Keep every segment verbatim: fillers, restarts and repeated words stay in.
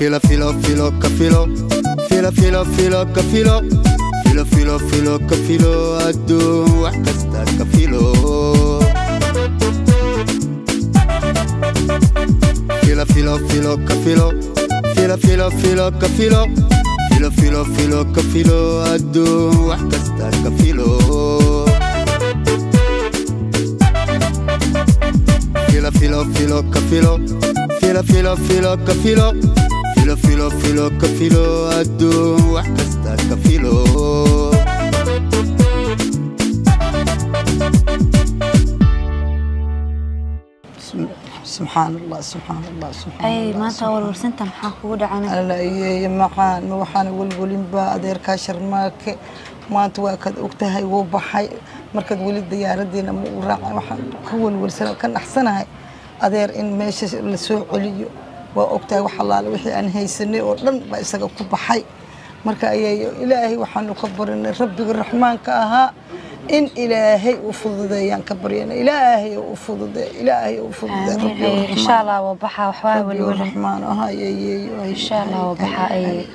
Filo, filo, filo, kafilo. Filo, filo, filo, kafilo. Filo, filo, filo, kafilo. Adduun wax kasta kafilo. Filo, filo, filo, kafilo. Filo, filo, filo, kafilo. Filo, filo, filo, kafilo. Adduun wax kasta kafilo. Filo, filo, filo, kafilo. Filo, filo, filo, kafilo. Filo, filo, filo, kafilo. Adduun wax kasta kafilo. سبحان الله سبحان الله سبحان أي الله ما تقول ورسنت محاك ودا عنا لا إيه محان وحنا والقولين بادر كاشر ماك ما تواكد وقتها وبحي مركز ولد ديار دينا وراعي وحن كون ورسنا كان أحسنها أدير إن ماشي لسوق عليو وقتها وحلال وحي أن هي سنة ولن بيسقى كبحي مركز أيه إلهي وحن نكبر إن ربي الرحمن كأها إن إلهي وفضل ذي كبرينا إلهي وفضل ذي إلهي وفضل ذي إن شاء الله وبحا وحواي والولد الرحمن هاي إن شاء الله وبحا أي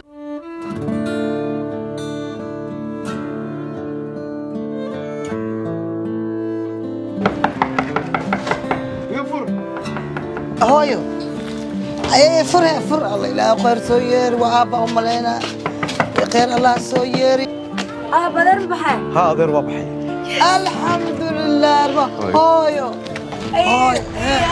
يفر هايو أي فر فر الله لا خير سوير وعابا أم لنا خير الله سوير أه بدر بحا ها غير وبحي الحمد لله هايو هاي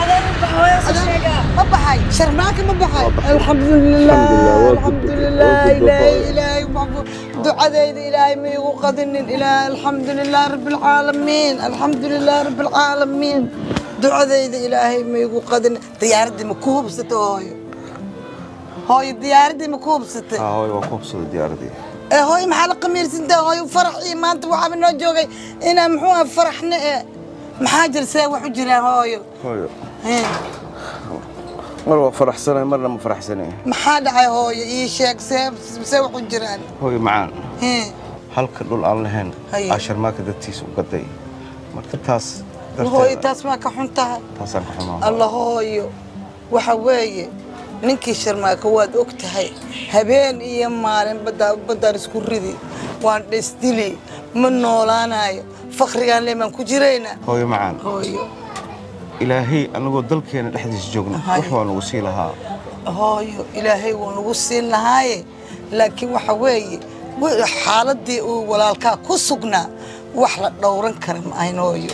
ما بحي شرماك ما بحي الحمد لله الحمد لله إلهي إلهي دعاء ذي إلهي ما يوقظن الإله الحمد لله رب العالمين الحمد لله رب العالمين دعاء ذي إلهي ما يوقظن دياردي مكوب ستوي هاي دياردي مكوب ستة ها هاي وكوب ست دياردي هاي محل قمير سنتا هاي فرحي ما أنت وحنا جوجي إنا محوها فرحنا محاجر ساوي حجرة هاي هاي مرة فرح سنة مرة ما فرح سنة محل هاي هاي إيشك ساوي ساوي حجرة هاي معان هي هل كل الله هن عشر ما كدتيس وقدي مركب تاس هاي تاس ما كحنتها تاس كحنتها الله هاي وحوي ninkii sharmaaka waad og tahay habeen iyo maalin bada badar isku ridi waan dhisdili ma noolaanayo faqrigan leeman ku jireyna hooyo macaan hooyo ilaahay anagoo dalkeena dhexdiis joogno wax waan ugu sii lahaa hooyo ilaahay wuu nagu siin lahaaye laakiin waxa weeye xaaladii uu walaalka ku sugnaa wax la dhowran kara ma ahayn hooyo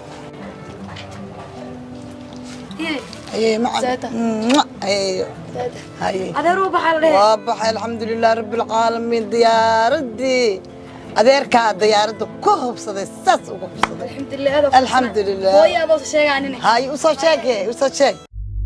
ايه معنا ايه هاي أديروا بحال وبحال الحمد لله رب العالمين دياردي أديرك ديارد كوب صدى ساس وكوب صدى الحمد لله هذا الحمد لله هو يا بوس شيء عنني هاي وصل شيء وصل شيء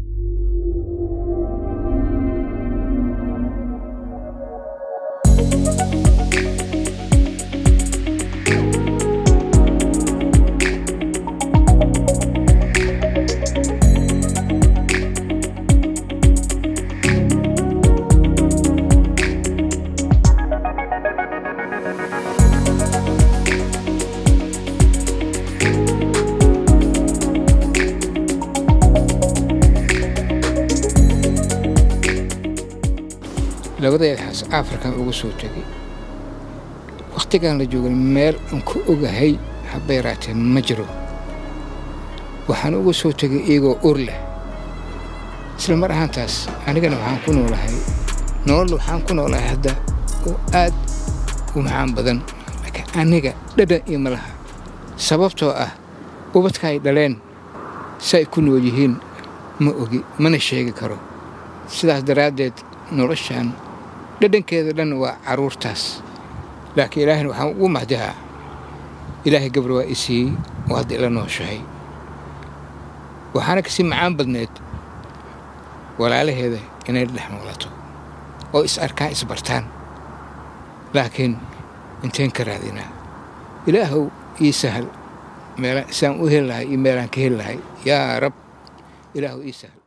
labada xas Afrika ugu soo tagay waqtigan la joogay meel aan ku ogahay habeeraatay ma jiro waxaan ugu soo tagay iyagoo ur leh isla mar ahaantaas anigana waxaan ku noolahay nolol waxaan ku noolahay hadda oo aad u macaan badan laakiin aniga dhadhan iyo malaha sababtoo ah ubadka ay dhaleen say ku nool yihiin ma ogi mana sheegi karo sidaas daraadeed noloshan dhadhankeeda dhan waa caruurtaas laakiin ilaahina waxaan ugu mahdihaa ilaahay gabar waa isii oo hadda ila nooshahay waxaana kasii macaan badneed walaalaheeda inay dhex noolato oo is arkaan is bartaan laakiin inteen ka raadinaa ilaahow ii sahal meela saan u heli lahay iyo meelaan ka heli lahay yaa rab ilaahow ii sahal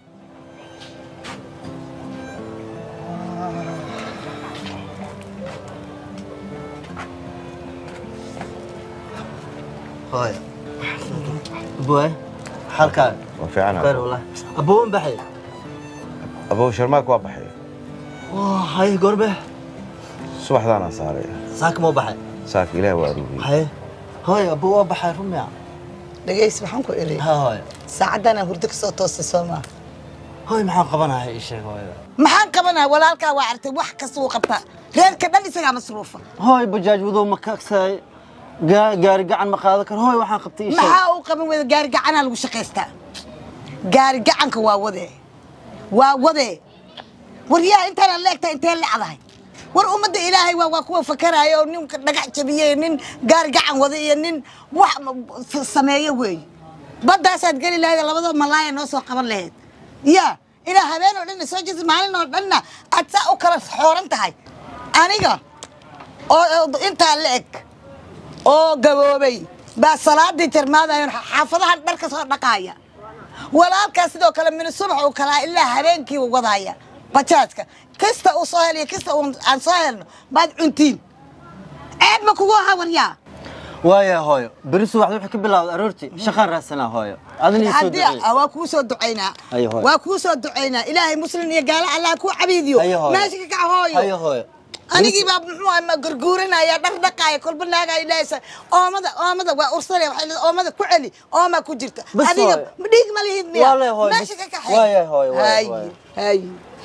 هاي أبوي حالك وفي عنا خير والله أبوه بحي أبو شرماك وابحي هاي قربه صباح دانا صاري ساك مو بحي ساك إله وأروي هاي هاي أبوه بحي رميع دقيس waxaan ku iri هاي saacadana hurdo ka soo toostay Soomaa هاي maxaan qabanahay ii sheeg hooyada maxaan qabanahay walaalkaa waa artay wax kasta uu qabtaa reerka dhan isaga masruufa هاي bajaaj wadoo ma kaagsaay gaari gacan ma qaadan karo hooy waxaan qabtay ii sheeg maxaa uu qaban wada gaari gacanaa lagu shaqaystaa gaari gacanka waa wade waa wade waryaa intaana leegtaa intee lecdahay war ummadda ilaahay waa waa kuwa fakaraayo oo ninka dhagax jabiyey nin gaari gacan wada iyo nin wax sameeyo weey badaasaad geli lahayd labadoo malaaya noo soo qaban lahayd yaa ilaa habeen oo dhan soo jees maalin oo dhanna aad saa u kala xooran tahay aniga oo intaa leeg oo gaboobay baa salaadii jarmaadayo xaafadaha dharka soo dhaqaaya walaalkaas sidoo kale min subax uu kala ilaa habeenkii uu wadaaya bajaajka kasta uu soo heliyo kasta uu aan soo helno baad cuntiin aad ma kugu hawaryaa وايا هوي بريسو واحد وحكي بالله أرورتي شخان راسنا هوي أظن يسود عدي أواكوسو دعينا واكوسو دعينا إلهي مسلم يقال على كو عبيديو ماشي كع هوي هيا هوي أنا جيب أبنوا ما قرقورنا يا دق دقايا كل بناقة إلهي أو ماذا أو ماذا وأرسل أو ماذا كعلي أو ما كجرت هذه بديك مليه مياه والله هوي ماشي كع هاي وايا هوي هاي هاي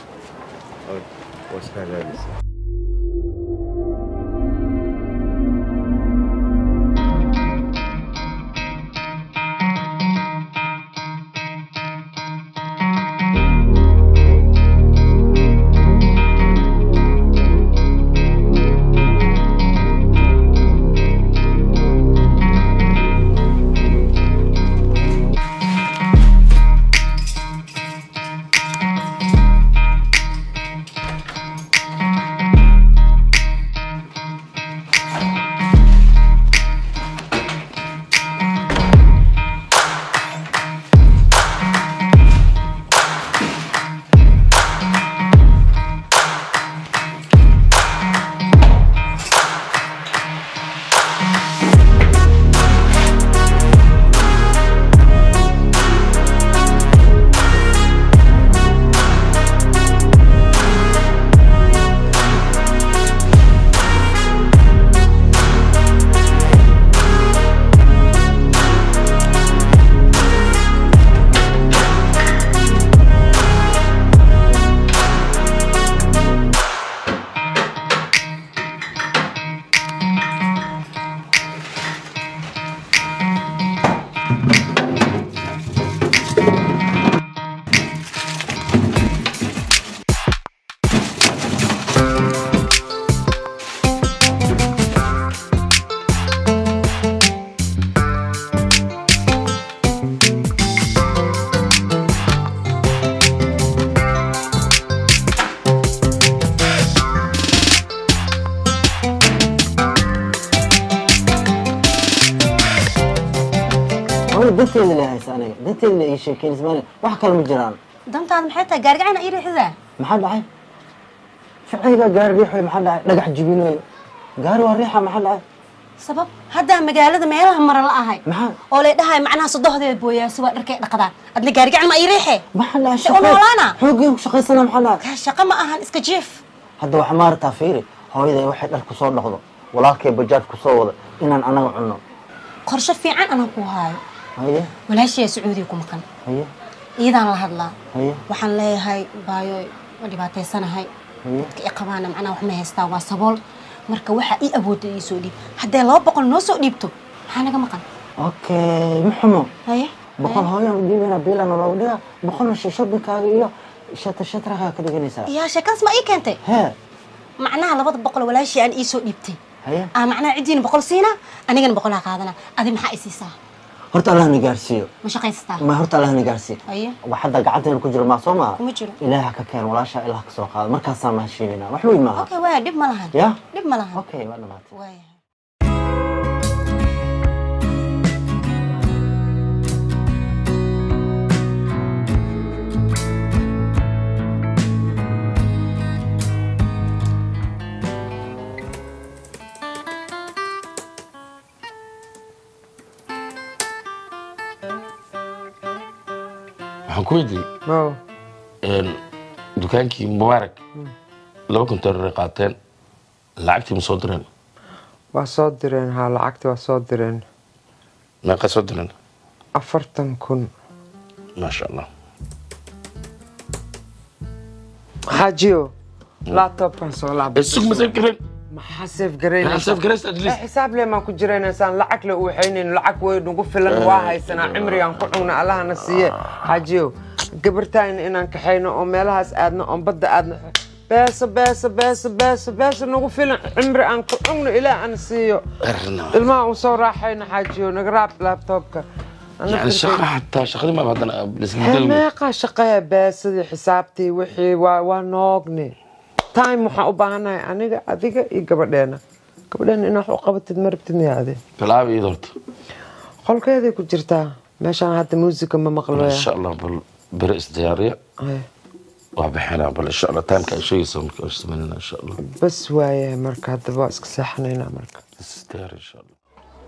وش كان لابس دنتي اللي هاي سنة دنتي اللي إيش كين زمان واحد كلام جيران دمت هذا محيطة قارقعنا إيري حذاء محل عين فعيلة قار ريحه محل عين نجح جبينه قار والريحة محل عين سبب هذا مقالة ما يلهم مرة لا هاي محل أولي ده هاي معناها صدق هذا بويا سواء ركع لقدان أدنى قارقعنا ما يريحه محل عين شقة ولانا حوقي شقة سنة محل عين شقة ما أهل إسكجيف هذا وحمار تافيري هو إذا واحد الكسور ناخذه ولكن بجات كسور إن أنا وعنه قرش في عن أنا كوهاي هيه ولا شيء سعودي يكون مكان هيه إذا الله هذلا هيه وحن لي هاي بايو ودي بعتي سنة هاي هيه كإقامنا معنا وحنا هستا وصبول مركا وحا إي أبود يسودي حتى لو بقول نوسو ديبتو حنا كم مكان أوكي محمود هيه بقول هاي مدينة أنا بيلا نلوديها بقول مش شاب كاريو شت شت رها كده جنسا يا شكل اسمه إيه كنتي ها معناها لبض بقول ولا شيء أن إيسو ديبتي هيه آه معناها عدين بقول سينا أنا جن بقولها هذا أدي محا إسيسا هرت الله نجارسيو مش قيستا ما هرت الله نجارسي أيه وحدا قعدنا كجر ما صوما كمجر إلهك كان ولا شاء إلهك سوق هذا مركز ما شيلنا وحلوين ما أوكي ويا دب ملهن يا دب ملهن أوكي وأنا مات ويا waxaan ku weydiiyey dukaankii mubaarak laba kunteer qaateen lacagtii ma soo direen waa soo direen haa lacagtii waa soo direen meeqa soo direen afartan kun maasha allah xaajiyo laptopkan soo laabay isug ma saf garan maxaa saf garan maxaa saf garan at least xisaab leh ma ku jireenaysaan lacag la u waxayneen lacag way nagu filan waa haysanaa cimrigan ku cunna allahna siiye xaajiyo gabartaan inaan kaxayno oo meelahaas aadno oo badda aadno beesa beesa beesa beesa beesa nagu filan cimri aan ku cunno ilaa aan siiyo ilmaha uu soo raaxayna xaajiyo naga raab laptopka يعني شقة حتى شغلي ما بعدنا بالنسبة ما قا شقة بس حسابتي وحي ونوقني تايم وحا وباهنا أنا أذيك يقبلنا قبلنا إنه حقبت مربتني هذه بلعب إيه دورت قال كذا كنت جرتها ماشي أنا حتى موسيقى ما مقلوية إن شاء الله بال برئيس ديارية وبحنا بل إن شاء الله تايم كأي شيء يسوي كأيش مننا إن شاء الله بس ويا مركز دباس كسحنا هنا مركز دياري إن شاء الله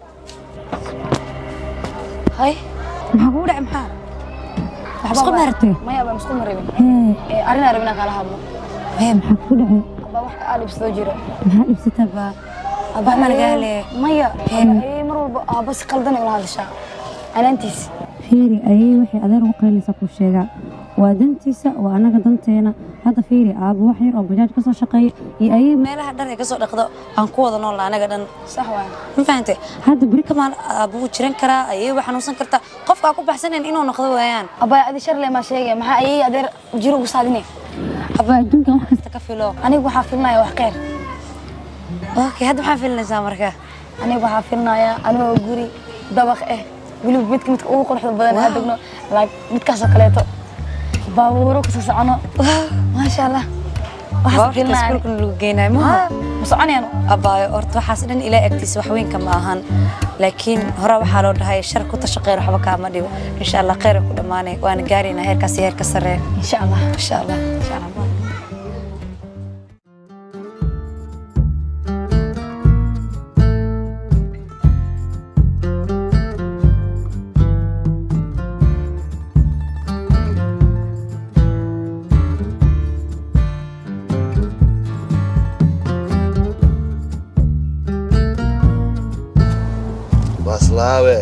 هاي maxaa kugu dhacay maxaa isku martay maya baan isku maribin ee arin arabina kala hadlo ee maxaa kugu dhacay aba wax ka alibsado jiro maxaa dhibsatay ba aba margaale maya ee mar walba aba si qaldan ula hadashaa anaantiis fiiri ayay wixii adeer ugu qaylisa ku sheega waa dantiisa waa anaga danteena hada fiiri aaba wax yar oo bajaaj ka soo shaqeeyay iyo ayay meelaha dhar ay ka soo dhaqdo aan ku wada nool anaga dhan sax waa ma fahantay hada bari kamaan aaba u jiran karaa ayay wax xanuunsan kartaa qofka ku baxsaneen inuu noqdo waayaan aba adi shar le ma sheegay maxaa ayay adeer jiro ugu saadinay aba adduunka wax kasta ka filo anigu waxa filnaya wax qeer okay hada waxa filnaysaa markaa anigu waxa filnaya anoo guri dabaq eh wili midka midka ugu quruxda badan hadagno like midkaas oo kaleeto baabuuro ka socono ma sha Allah waxa filnaa iskuulka lagu geenay ma ma soconayno abaayo orto waxaas dhan ilaa agtiisa wax weyn kama ahan laakiin hore waxa loo dhahay shar ku tashaqeer waxba ka ma dhibo insha Allah khayr ku dhamaanay waan gaarina heerkaas heerka sare insha Allah insha Allah insha Allah Baslawe.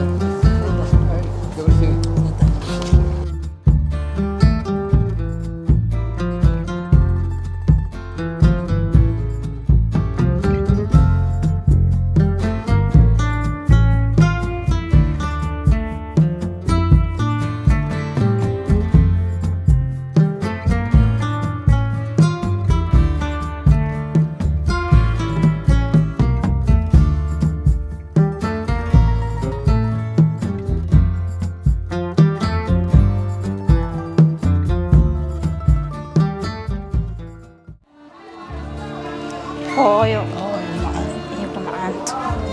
hooyo iyo bamcaanto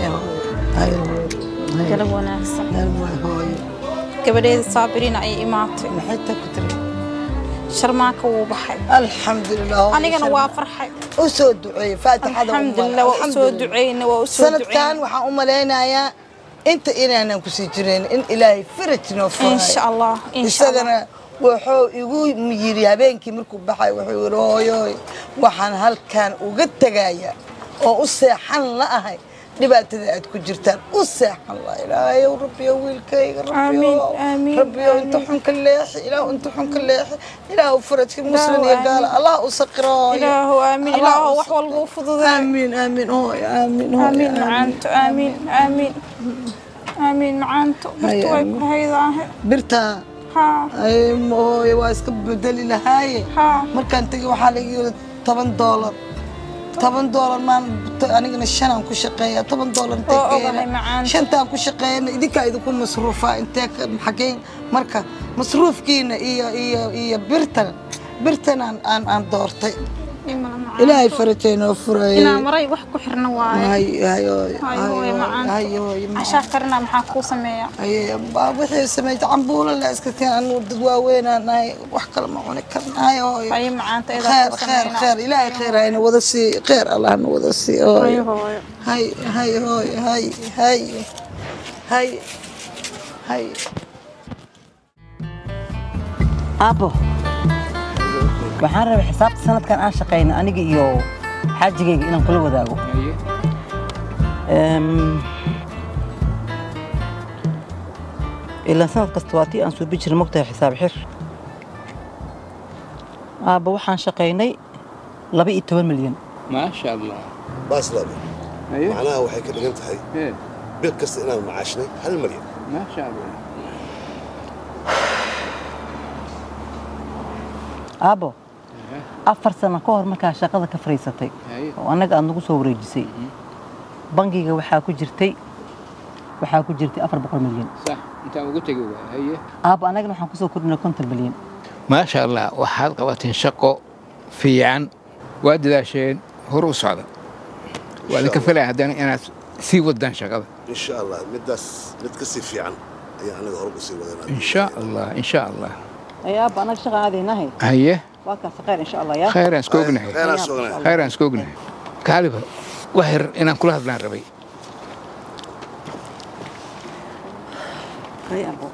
galab wanaagsan gabadheeda saabiriin ay imaatay sharmaaka wuu baxay alxamdulilah anigana waa farxay u soo duceeyey faatixada alxamdulilah waa u soo duceeyna waa u soo duceeyna sanadkan waxaan u malaynayaa inta inaanan ku sii jireen in ilaahay faraj noo furay insha Allah insha Allah wuxuu igu yiri habeenkii markuu baxay wuxuu yiri hooyoy waxaan halkan uga tagaya oo u seexan la ahay dhibaatada aad ku jirtaan u seexan la ilaahay rabbiyo wiilkayga rabbiyo rabbiyo inta xun ka leexi ilaahu inta xun ka leexi ilaahu farajka muslim iyo gaal allah u saqiro ilaahu aamin ilaahu wax walba u fududeey aamin aamin hooy aamin aamin macaanto aamin aamin aamin macaanto birtu way ku haydaahe birta ay mooy waa iska bedeli lahaay markaan tagay waxaa laga yiri toban doolar toban doolar maan anigana shan aan ku shaqeeyaa toban doolar intee keenay shantaan ku shaqeeyna idinka idinku masruufa intee xageyn marka masruufkiina iyo iyo iyo birtan birtan aan aan doortay ilaahay farajayna furay ina maray wax ku xirna waaye hay hay hay macaan hay asha karna maxaa ku sameeyaa ay wixii sameeyay cambuula la iska teen anu dad waaweynanahay wax kale ma cuni karnaay oo hay macaanta ida khair khair khair ilaahay khair ayna wada si khair allah na wada si oo hay hay hay hay hay hay hay abo waxaan rabay xisaabta sanadkan aan shaqeyno aniga iyo xaajigayga inaan kula wadaago ilaa sanad kasta waa tii aan soo bijir mogtahay xisaab xir aabba waxaan shaqeynay laba iyo toban milyan maasha allah baas laba macnaha waxay ka dhigan tahay bil kasta inaan macaashnay hal milyan maasha allah aabbo afar sano ka hor markaa shaqada ka fariisatay oo annaga aad nagu soo wareejisay bangiga waxaa ku jirtay waxaa ku jirtay afar boqol milyan صح انت ugu tagay waa haye aabbo annagana waxaan ku soo kordhinay konton milyan maasha allah waxaad qabateen shaqo fiican waa dadaasheen hor u socda waa idinka filaya haddana inaad sii wadaan shaqada insha allah midaas mid ka sii fiican ayaa anaga hor u sii wadanaa insha allah insha allah ay aabba annaga shaqa aadaynahay haye waa kaas khayr insha allah yaa khayr aan isku ognahay khayr aan isku ognahay kaaliba waxyar inaan kula hadlaan rabay hay aabbo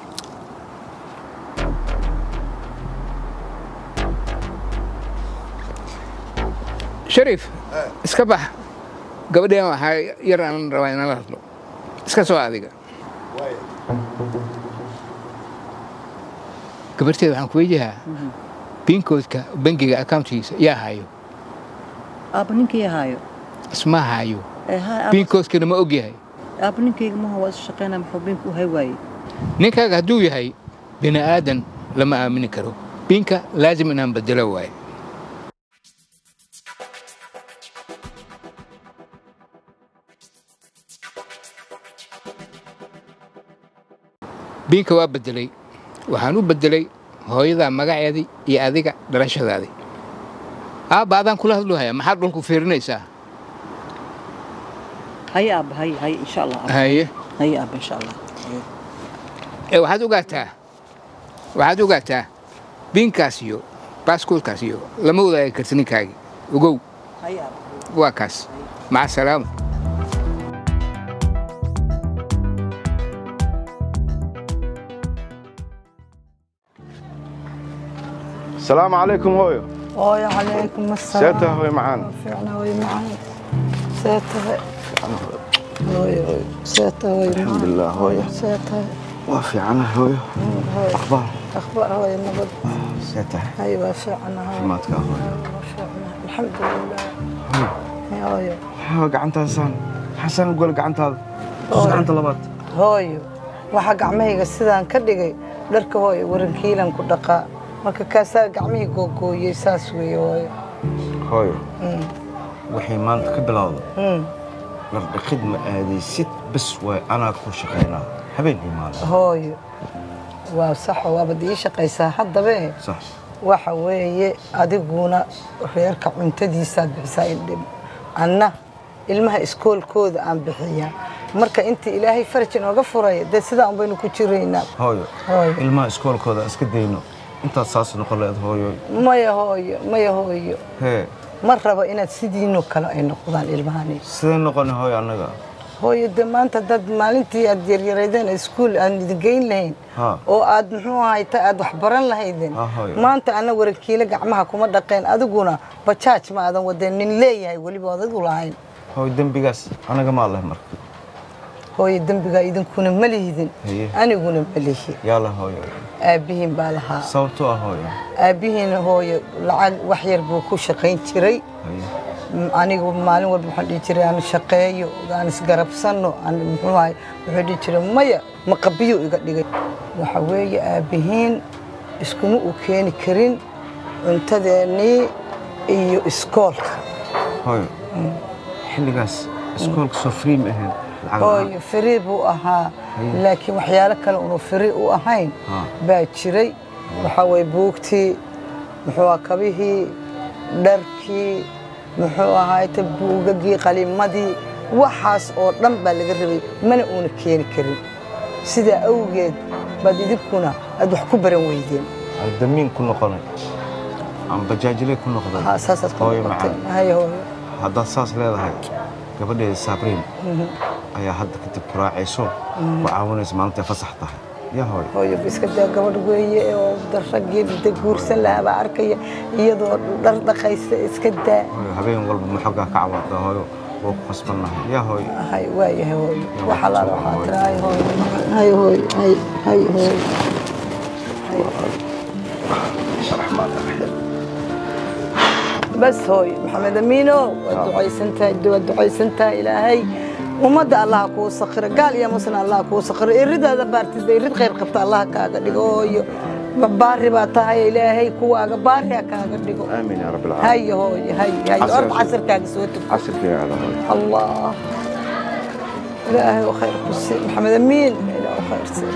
shariif iska bax gabadheen waxaa yar aan rabaa inaan la hadlo iska soo adiga gabarteeda waxaan ku weydihaa binkoodka bangiga accountkiisa yaa hayo aabbo ninkii haayo isma hayo binkoodkana ma og yahay aabbo ninkayga maha waa isu shaqeynaa muxuu binku u hay waaye ninkaaga hadduu yahay bini aadan lama aamini karo binka laazim inaan bedelo waaye binka waa bedelay waxaan u bedelay hooyadaa magaceedii iyo adiga dhalashadaadii aabba adaan kula hadluhaya maxaad dhulku fiirinaysaa haye aabba haye haye insha allah haye haye aabba insha allah ee waxaad ogaataa waxaad ogaataa binkaas iyo baaskoolkaas iyo lama wadaagi karti ninkaagii ogow haye aabba waa kaas maca salaama السلام عليكم هويو هوي عليكم السلام سيتها هوي معانا فعلا هوي معانا سيتها هوي هوي سيتها هوي الحمد لله هويو سيتها وافي عنها هويو أخبار أخبار هوي النبض سيتها أيوة فعلا هوي ما تكاهوي الحمد لله هوي هوي قعنتها حسن حسن يقول قعنتها قعنتها لبات هوي waxa gacmahayga sidaan ka dhigay dharka hooy warankiilan ku dhaqaa marka kaasaa gacmihii googooyay saas weeye hooyo hooyo waxay maanta ka bilowday dhar dhaqid ma aadaysid bas way anaa ku shaqaynaa habeenkii maalin hooyo waa sax waaba dii shaqaysaa haddabe sax waxa weeye adiguna reerka cuntadiisaad bixisaa indhim anna ilmaha iskoolkooda aan bixiyaa marka inta ilaahay faraj inooga furay dad sidaa un baynu ku jiraynaa hooyo ilmaha iskoolkooda iska dayno intaad saas noqon leed hooyo maya hooyo maya hooyo hee ma rabo inaad sidiinoo kale ay noqdaan ilmahani sidee noqon hooyo annaga hooyo de maanta dad maalintii aad yaryareedeen iskuul aan idin geyn lahayn oo aad muxuu ahayta aad wax baran lahaydeen maanta ana warankiile gacmaha kuma dhaqeen adiguna bajaaj ma aadan wadeen nin leeyahay weliba adigu lahayn hooyo dembigaas anaga maa leh marka hooyo dembigaa idinkuna ma lihidin aniguna ma lihi yaala hooyo aabbihiin baa lahaa sababtoo ah hooyo aabbihiin hooyo lacag wax yar buu ku shaqayn jiray anigu maalin walba waxaan dhihi jiray aan shaqeeyo aan isgarabsanno aan muxuu ahay wuxuu dhihi jiray maya maqabiyo iga dhigay waxa weeye aabbihiin iskuma u keeni karin cuntadeennii iyo iskoolka hooyo xilligaas iskoolka soo free ma ahayn hooyo free buu ahaa laakiin waxyaalo kale unu free u ahayn baa jiray waxaa weeye buugtii muxuu ahaa kabihii dharkii muxuu ahaayta buugagii qalimadii waxaas oo dhan baa laga rabay mana uuna keeni karin sidaa awgeed baad idinkuna aad wax ku baran weydeen aan damiin ku noqonay aan bajaajile ku noqday saasaad ku noqotay haye hooyo haddaad saas leedahay gabadheeda saabriin ayaa hadda kadib ku raacayso ku caawinaysa maalintaay fasax tahay يا هوي hooyo iska daa gabadh weeye oo darrageeda guursan lahaa baa arkaya iyadoo dhar dhaqaysa iska daa habeen walba maxogaa ka cawaada hooyo oo ku qasbanahay ya hooyo hay waayahay hooyo waxa la waxaa tiraay hooyo hay hooyo hay hay hooyo بس هوي محمد أمينو والدعاء سنتا الدعاء سنتا إلهي ومدى الله كو سخر قال يا مسنا الله كو سخر يريد هذا بارت يريد خير قبط الله كاغا دغويو باري باتاي إلهي كو اغا باري كاغا دغو آمين يا رب العالمين هاي هوي هاي هاي أربع عصر كاغا سوت عصر يا هوي الله إلهي وخير كسي محمد أمين إلهي وخير سير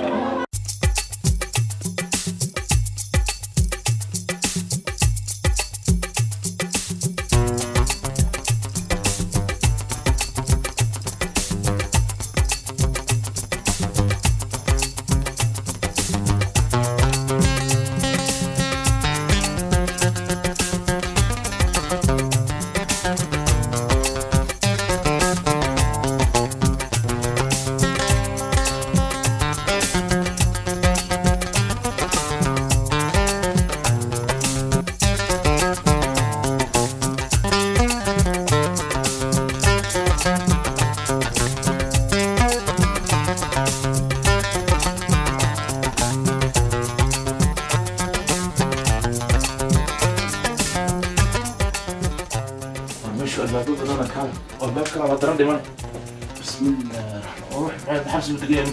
بسم الله روح بعد حبس ودقيقة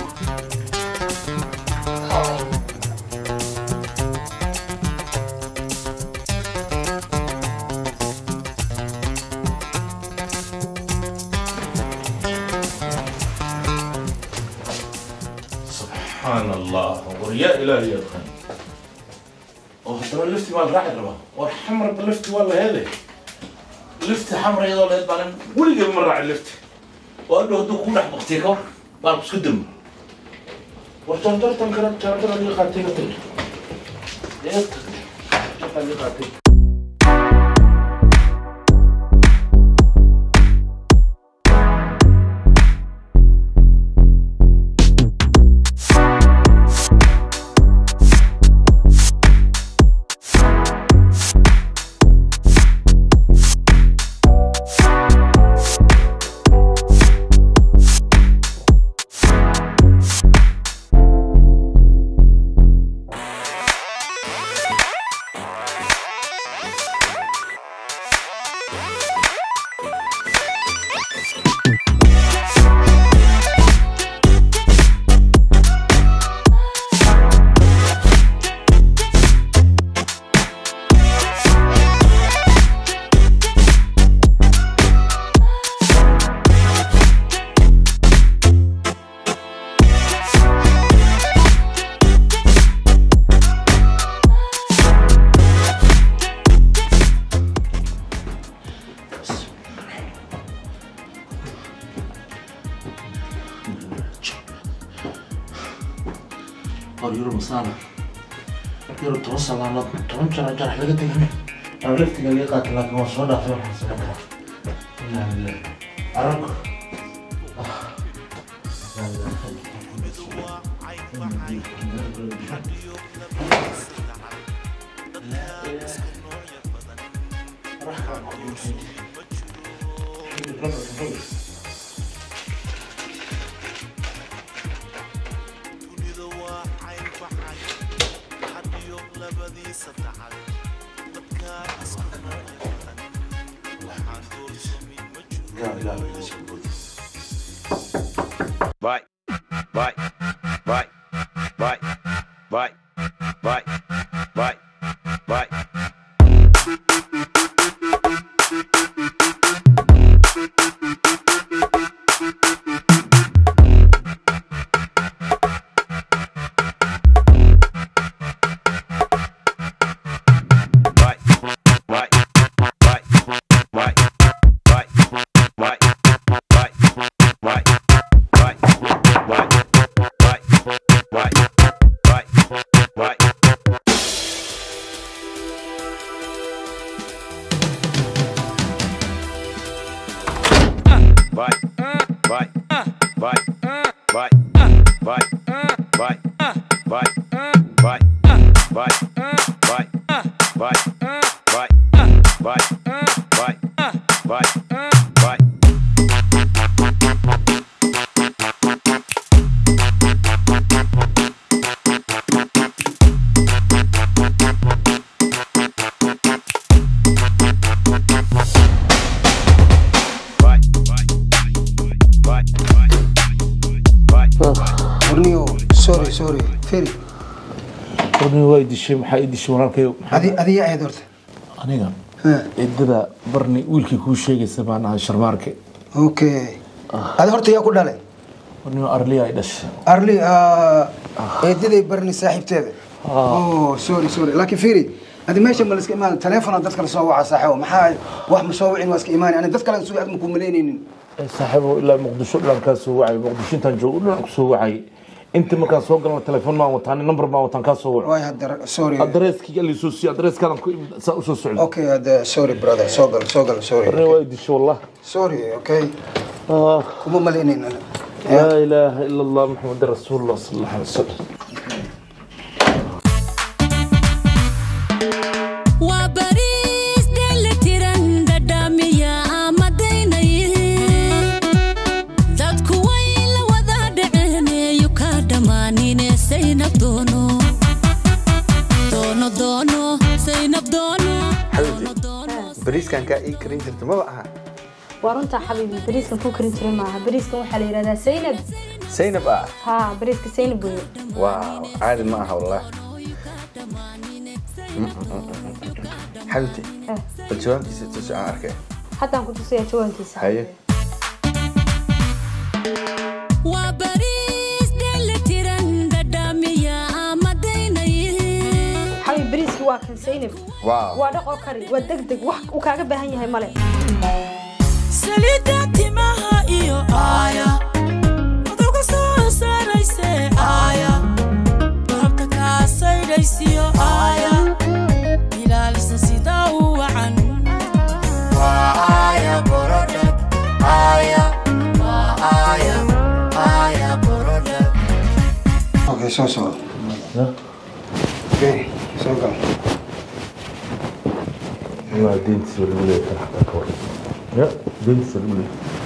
سبحان الله ورياء إلهي يدخل وهذا اللفتي ما راح يضربه والحمر باللفتي والله هذا لفتي حمر يضل يضل ولي قبل مرة على اللفتي وقال له هدوك كل واحد بختيكه بقى بسكدم وتنظر تنقرب تنظر اللي قاتل تل ليه شوف اللي قاتل يورو مصانع يورو توصل على تونجر جرح لقيت هنا عرفت قال لي قاتل لكن وصلنا في الحسنة لا لا أراك Bye. Bye. Bye. Bye. Bye. Bye. Bye. Bye. ورني وايد الشيء محايد الشيء وراك هذه هذه يا دورت أنا إددا برني ويلكي كل شيء سبعنا شرمارك اوكي هذا هرت يا كل عليه ورني أرلي أيدش أرلي آه إددا برني صاحب تبع اوه سوري سوري لكن فيري هذه ماشي من الاسكيمان تليفون أنا تذكر صوّع صاحبه محاي واحد مصوّعين واسك إيماني أنا تذكر أن سوي أدمكم ملينين صاحبه إلا مقدشو إلا كان سوّعي مقدشين تنجو إلا سوّعي أنت ما كان سوّق التليفون ما وطاني نمبر ما وطان كان سوّع واي هذا سوري أدريس كي اللي سوسي أدريس كان سوسي سعود أوكي هذا سوري برادر سوغل سوغل سوري روايد شو والله سوري أوكي آه كم ملينين أنا لا إله إلا الله محمد رسول الله صلى الله عليه وسلم وبريس دل تيران دداميا مديني ذات كويل وذا دعني يكادماني سينب دونو دونو دونو سينب دونو بريس كان كاي كرين جرت ما بقى وارنتا حبيبي بريس كان كو كرين جري معها بريس كان waxa la yiraahdaa Zainab Zainab ah ha بريس ka Zainab واو عادي معها والله حبيبتي الجوانتي ستة عاركة حتى أنا كنت سويت جوانتي صح هاي وبريس دل تيران دداميا مديني حبيبي بريس waa kan Zainab واو waa dhaqo kari waa degdeg wax uu kaaga baahan yahay male salida timaha iyo aya adugu soo saarayse aya habka ka saydaysiyo aya ilaalisa sida uu wacan waa aya borodak aya waa aya aya borodak اوكي سو سو اوكي سوغل ما دين سلولة تحت كور يا دين سلولة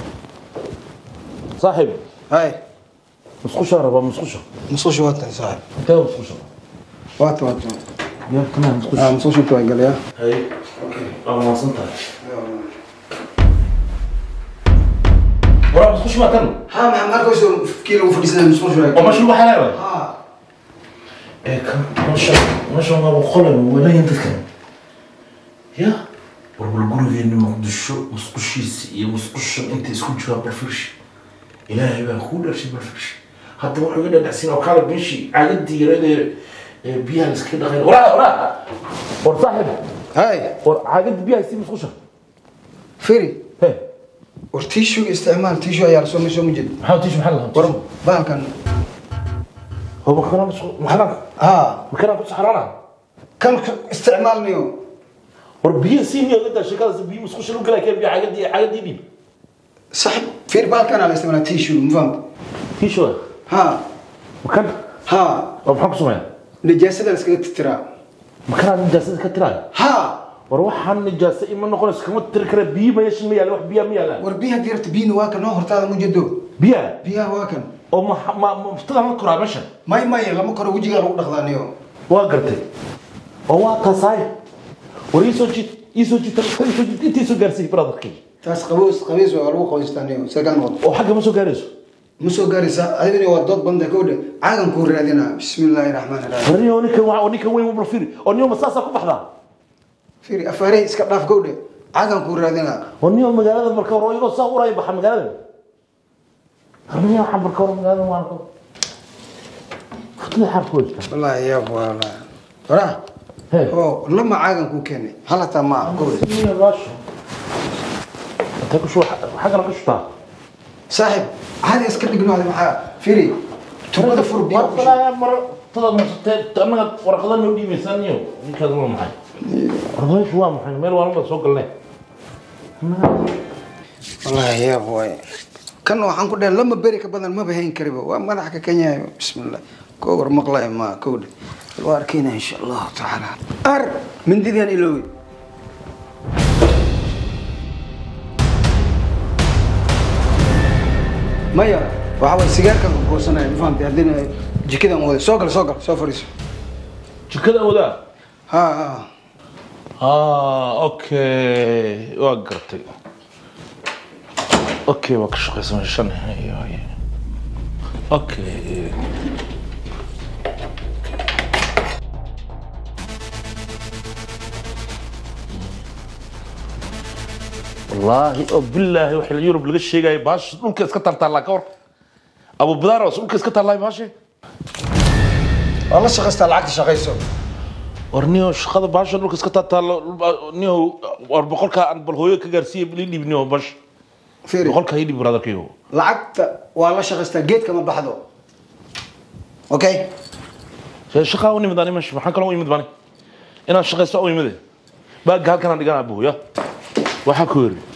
صاحب هاي مسخوشة ربا مسخوشة مسخوشة واتن صاحب كيف مسخوشة وات وات يا تمام مسخوشة اه مسخوشة توي قال يا هاي اوكي اه ما صنتها ورا مسخوشة ما كانوا ها ما ما كويس كيلو فريسنا مسخوشة وما شو حلاوة ها ايه كان ما شاء ما شاء الله بخلنا ولا ينتكلم يا والقرقي إنه مقدشو مسقشيس يا مسقش أنت اسكت شو بالفرش إلهي بأخوه شيء بالفرش حتى ما حقنا دعسين أو كارب بنشي عادي يرد بيها السكين غير ورا ورا ورصاحب هاي عادي بيها يصير مسقشة فيري هاي ورتيشو استعمال تيشو يا رسول مش موجود محاول تيجي محلها ورم بالكن هو مكان محلها اه مكان كنت سحرانا كان استعمال نيو وربيه سيني قد شكل بيه مسخوش لو قال كيف عادي عادي بيه صح فير بالكن على استعمال تيشو مفهوم تيشو ها مكان ها أو بحق سمعه نجاسة الاسكت ترى مكان نجاسة كترى ها وروح عن النجاسة إما نقول سكمت تركنا بيه ما يشمي مية لوح بيه مية لا وربيها ديرت بين واكن نهر هذا موجود بيه بيها واكن أو ما ما مفترض ما كرا مشى ماي ماي لما كرا وجهي قالوا دخلانيو واقرتي أو تصاي وريسو جيت يسو جيت يسو جيت أنت يسو جالسي برادكي تاس قبوس قبيس وعلو قويس تانيو سكان وضع أو حاجة مسو جالس مسو جالس هذا اللي ودوت بندك كوده عاقم كور هذينا بسم الله الرحمن الرحيم ورني ونيك ونيك وين مبلفيري اليوم مساسا كبحنا فيري أفاري إسكت في كوده عاقم كور هذينا وني يوم مجال المركب رويلو صاورا يبحر مجال رمي يوم حمر كور مجال ما نقول فتلي حرف وجهه والله يا أبو الله وراه أوه لما عاقم كور كني هلا تمام كوده يا باشا أنت شو حاجة رقص طا صاحب هذا إسكت بيقولوا هذا معاه فيري ترى هذا فرق دي والله يا مرة طلع مستت أنا ورقة نودي مسانيو كذا ما معي رضي شو ما حنا ميل والله بسوق لنا والله يا أبوي كانوا عن كده لما بريك بدل ما بهين كريبه وما نحكي كنيا بسم الله كور مقلع ما كود الواركينا إن شاء الله تعالى أر من ديان إلوي مايا وحاول سيجار كان كوسنا فهمت هذين جكده مود سوقل سوقل سوفريس جكده مودا ها ها آه أوكي وقرتي أوكي وقش قسم شن أيوه أيوه أوكي والله بالله وحي اليوروب لقى الشيء جاي باش ممكن اسكتر طلع كور ابو بدار ممكن اسكتر طلع باش والله شغلت العقد شغيسو ورنيو شقد باش ممكن اسكتر طلع نيو وربقول كان بالهويه كغارسي بلي بنيو باش فيري بقول كايدي برادر كيو العقد والله شغلت جيت كما بحدو اوكي شقا وني مداني مش maxaan kala weyn midbani inaan shaqeysto oo imade baaga halkan aan dhigan abuya waxa ku yiri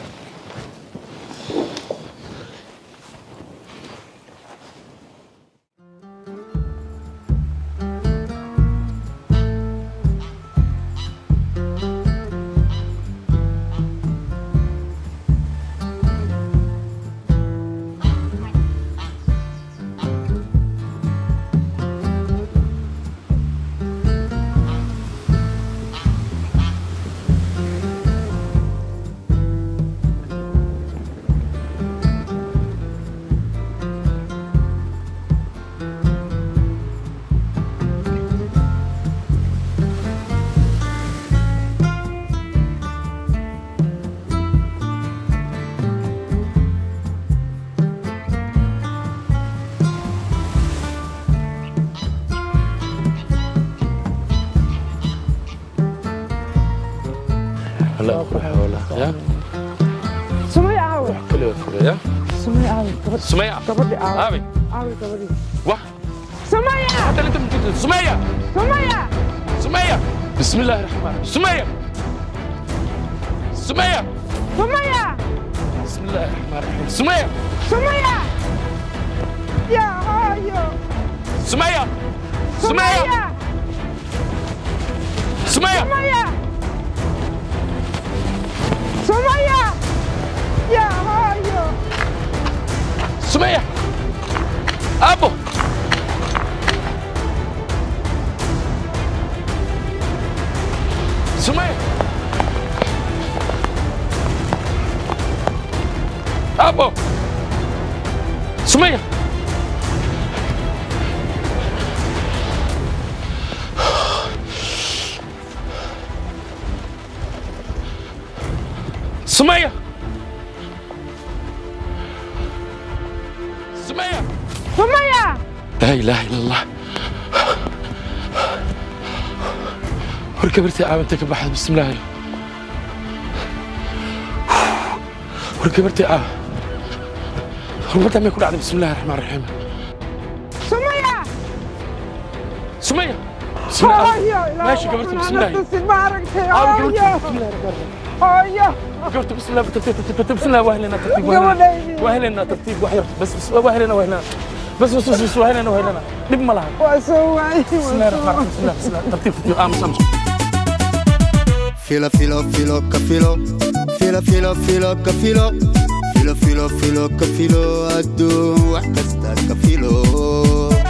لا ولا يا سمية عاوي كل يوم يا سمية عاوي سمية كبدي عاوي عاوي عاوي كبدي واه سمية حتى انت بتقول سمية سمية سمية بسم الله الرحمن الرحيم سمية سمية سمية بسم الله الرحمن الرحيم سمية سمية يا هايو سمية سمية سمية سمية سمية يا هايو سمية أبو سمية أبو سمية سمية سمية سمية لا إله إلا الله وركبرتي عاونتك بحد بسم الله وركبرتي عاون وركبرتي ما يكون عاد بسم الله الرحمن الرحيم سمية سمية بسم الله ماشي كبرتي بسم الله هايو هايو قلت بسم الله بسم الله واهلنا ترتيب واهلنا واهلنا ترتيب واحد بس بس واهلنا واهلنا بس بس بس واهلنا واهلنا نب ما لها واسوي بسم الله الرحمن الرحيم بسم الله بسم الله ترتيب ترتيب امس امس فيلا فيلا فيلا كفيلو فيلا فيلا فيلا كفيلو فيلا فيلا فيلا كفيلو أدو وحكستا كفيلو